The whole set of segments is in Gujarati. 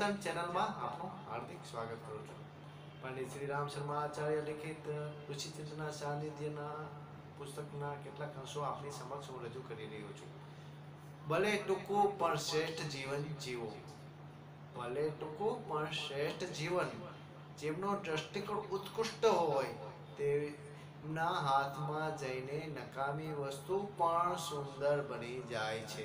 વિજ્ઞાન ચેનલમાં આપનું હાર્દિક સ્વાગત કરું છું. પંડિત શ્રી રામ શર્મા આચાર્ય લિખિત ઋષિચિંતના સાનિધ્યના પુસ્તકના કેટલાક અંશો આપની સમક્ષ હું રજૂ કરી રહ્યો છું. ભલે ટૂંકું પણ શ્રેષ્ઠ જીવન જીવો. ભલે ટૂંકું પણ શ્રેષ્ઠ જીવન. જેમનો દ્રષ્ટિકોણ ઉત્કૃષ્ટ હોય તેમના હાથમાં જઈને નકામી વસ્તુ પણ સુંદર બની જાય છે.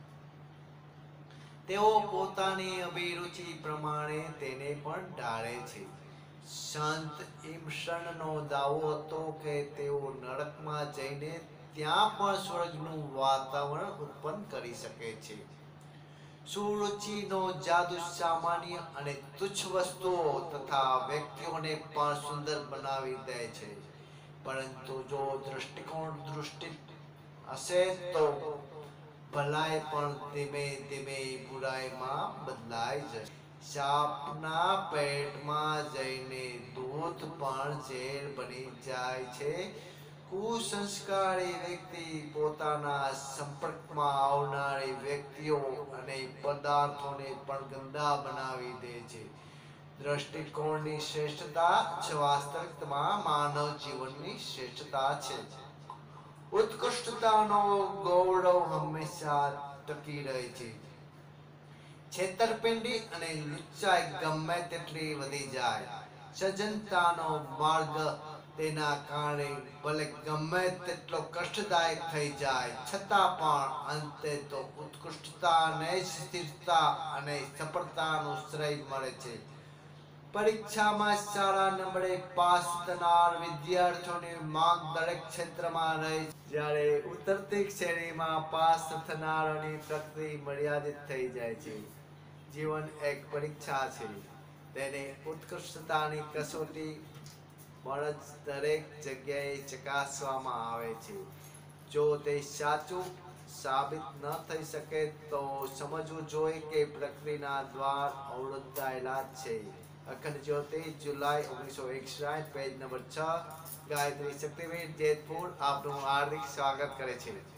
તેઓ પોતાની અભિરુચિ પ્રમાણે તેને પણ ઢાળે છે. સંત ઈમર્સનનો દાવો હતો કે તેઓ નરકમાં જઈને ત્યાં પણ સ્વર્ગનું વાતાવરણ ઉત્પન્ન કરી શકે છે. સુરુચિનો જાદુ સામાન્ય અને તુચ્છ વસ્તુઓ તથા વ્યક્તિઓને પણ સુંદર બનાવી દે છે. પરંતુ જો દૃષ્ટિકોણ દૃષ્ટિ હશે તો ભલાઈ પણ ધીમે ધીમે બુરાઈમાં બદલાઈ જશે. સાપના પેટમાં જઈને દૂધ પણ ઝેર બની જાય છે. કુસંસ્કારી વ્યક્તિ પોતાના સંપર્કમાં આવનારી વ્યક્તિઓ અને પદાર્થોને પણ ગંદા બનાવી દે છે. દ્રષ્ટિકોણની શ્રેષ્ઠતા જ વાસ્તવિકતામાં માનવ જીવનની શ્રેષ્ઠતા છે. ઉત્કૃષ્ટતાનો ગૌરવ હંમેશા ટકી રહે છે. છેતરપિંડી અને લુચ્ચાઈ ગમે તેટલી વધી જાય, સજ્જનતાનો માર્ગ તેના કારણે ભલે ગમે તેટલો કષ્ટદાયક થઈ જાય, છતાં પણ અંતે તો ઉત્કૃષ્ટતાને જ સ્થિરતા અને સફળતાનું શ્રેય મળે છે. પરીક્ષામાં સારા નંબરે પાસ થનાર વિદ્યાર્થીઓની માંગ દરેક ક્ષેત્રમાં રહે છે, જ્યારે ઉતરતી શ્રેણીમાં પાસ થનારાની પ્રગતિ મર્યાદિત થઈ જાય છે. જીવન એક પરીક્ષા છે. તેને ઉત્કૃષ્ટતાની કસોટી પર જ દરેક જગ્યાએ ચકાસવામાં આવે છે. જો તે સાચું સાબિત ન થઈ શકે તો સમજવું જોઈએ કે પ્રગતિના દ્વાર અવરોધાયેલા છે. અખંડ જ્યોતિ, જુલાઈ 1961, પેજ નંબર 6. ગાયત્રી શક્તિપીઠ, જેતપુર આપનું હાર્દિક સ્વાગત કરે છે.